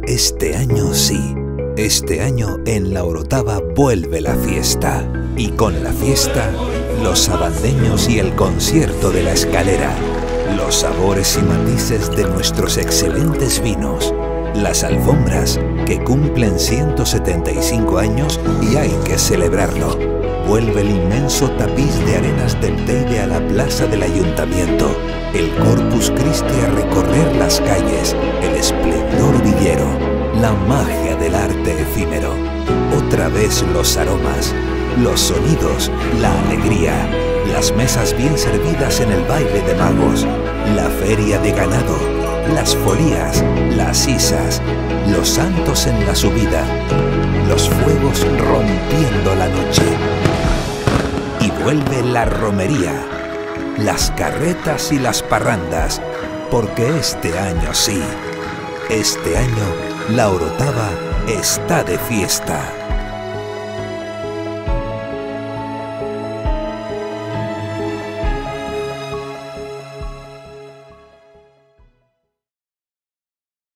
Este año sí. Este año en La Orotava vuelve la fiesta. Y con la fiesta, los sabandeños y el concierto de La Escalera. Los sabores y matices de nuestros excelentes vinos. Las alfombras que cumplen 175 años y hay que celebrarlo. Vuelve el inmenso tapiz de arenas del Teide a la plaza del Ayuntamiento. El Corpus Christi a recorrer las calles. El esplendor villero. La magia del arte efímero. Otra vez los aromas. Los sonidos. La alegría. Las mesas bien servidas en el baile de magos. La feria de ganado. Las folías. Las isas. Los santos en la subida. Los fuegos rompiendo la noche. Y vuelve la romería, las carretas y las parrandas, porque este año sí, este año La Orotava está de fiesta.